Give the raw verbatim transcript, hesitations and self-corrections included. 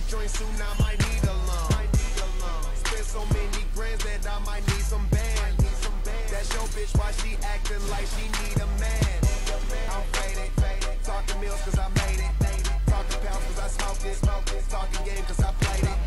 joint soon, I might need a lump. Spend so many grands that I might need some bands. That's your bitch, why she acting like she need a man? I'm faded, talking mills cause I made it. Talking pounds cause I smoked it. Talking game cause I played it.